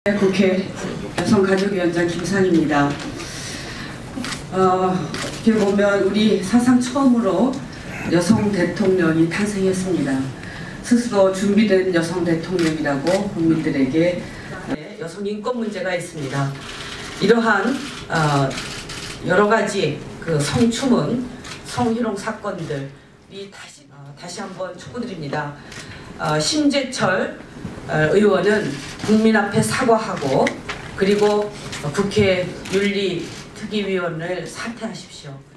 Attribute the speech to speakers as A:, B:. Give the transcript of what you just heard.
A: 국회 여성가족위원장 김상입니다. 이렇게 보면 우리 사상 처음으로 여성 대통령이 탄생했습니다. 스스로 준비된 여성 대통령이라고 국민들에게 여성 인권 문제가 있습니다. 이러한 여러 가지 그 성추문, 성희롱 사건들이 다시 한번 촉구드립니다. 심재철 의원은 국민 앞에 사과하고 그리고 국회 윤리특위위원을 사퇴하십시오.